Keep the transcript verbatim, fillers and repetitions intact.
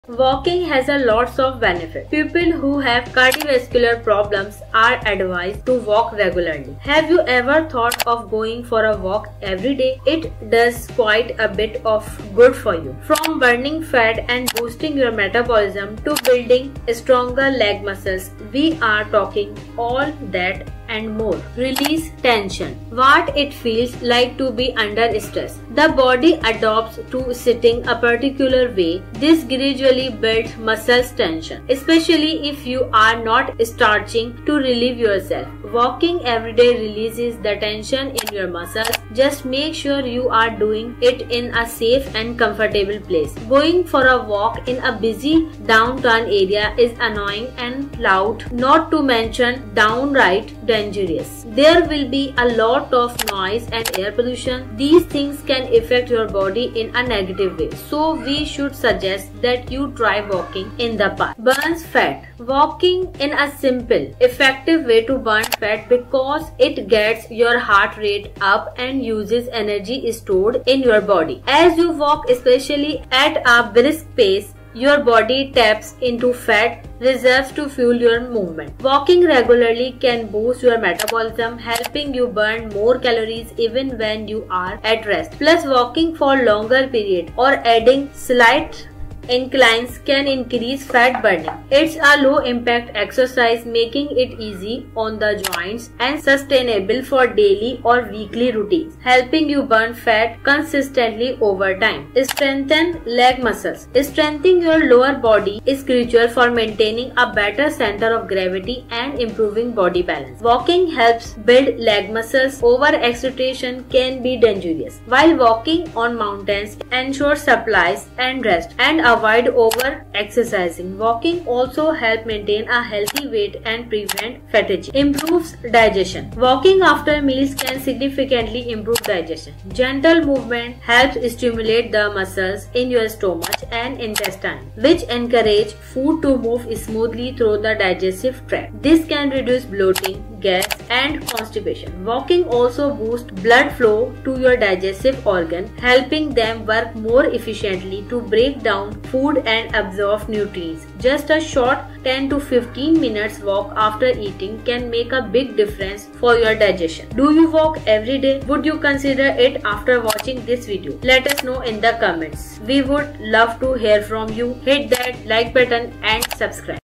Walking has a lots of benefits. People who have cardiovascular problems are advised to walk regularly. Have you ever thought of going for a walk every day? It does quite a bit of good for you. From burning fat and boosting your metabolism to building stronger leg muscles, we are talking all that and more. Release tension. What it feels like to be under stress. The body adapts to sitting a particular way. This gradually builds muscle tension, especially if you are not starting to relieve yourself. Walking every day releases the tension in your muscles. Just make sure you are doing it in a safe and comfortable place. Going for a walk in a busy downtown area is annoying and loud, not to mention downright dangerous. There will be a lot of noise and air pollution. These things can affect your body in a negative way. So we should suggest that you try walking in the park. Burns fat. Walking in a simple, effective way to burn fat because it gets your heart rate up and uses energy stored in your body. As you walk, especially at a brisk pace, your body taps into fat reserves to fuel your movement. Walking regularly can boost your metabolism, helping you burn more calories even when you are at rest. Plus, walking for longer period or adding slight inclines can increase fat burning. It's a low impact exercise, making it easy on the joints and sustainable for daily or weekly routines, helping you burn fat consistently over time. Strengthen leg muscles. Strengthening your lower body is crucial for maintaining a better center of gravity and improving body balance. Walking helps build leg muscles. Overexertion can be dangerous. While walking on mountains, ensure supplies and rest and avoid over exercising. Walking also helps maintain a healthy weight and prevent fatigue. Improves digestion. Walking after meals can significantly improve digestion. Gentle movement helps stimulate the muscles in your stomach and intestine, which encourage food to move smoothly through the digestive tract. This can reduce bloating, gas, and constipation. Walking also boosts blood flow to your digestive organ, helping them work more efficiently to break down food and absorb nutrients. Just a short ten to fifteen minutes walk after eating can make a big difference for your digestion. Do you walk every day? Would you consider it after watching this video? Let us know in the comments. We would love to hear from you. Hit that like button and subscribe.